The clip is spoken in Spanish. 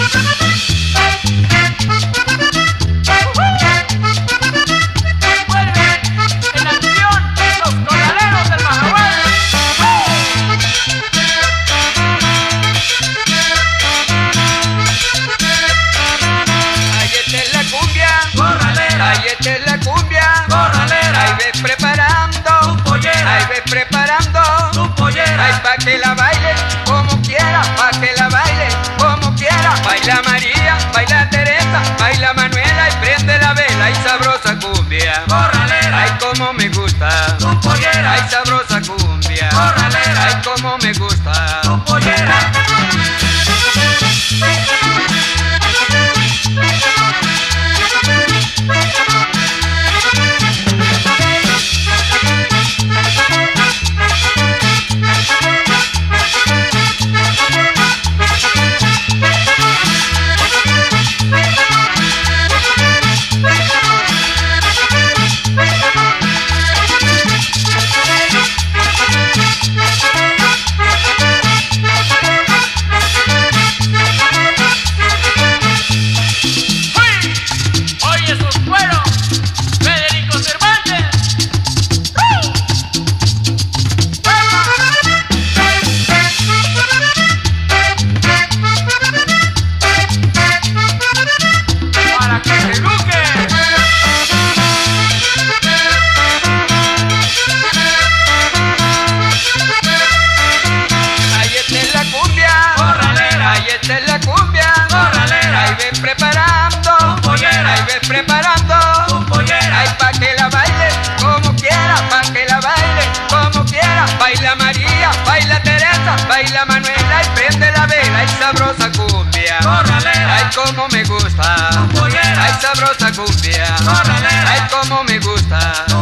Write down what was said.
Ay, pa' que la baile como quiera, pa' que la baile como quiera. Baila María, baila Teresa, baila Manuela y prende la vela. Ay, sabrosa cumbia, corralera. Ay, como me gusta Tu pollera. Ay, sabrosa cumbia, corralera. Ay, como me gusta Tu pollera. Esta es la cumbia, corralera. Ahí ven preparando, tu pollera. Ahí ven preparando, tu pollera. Ay, pa' que la baile como quiera, pa' que la baile como quiera. Baila María, baila Teresa, baila Manuela y prende la vela. Ay, sabrosa cumbia, corralera. Ay, como me gusta tu pollera. Ay, sabrosa cumbia, corralera. Ay, como me gusta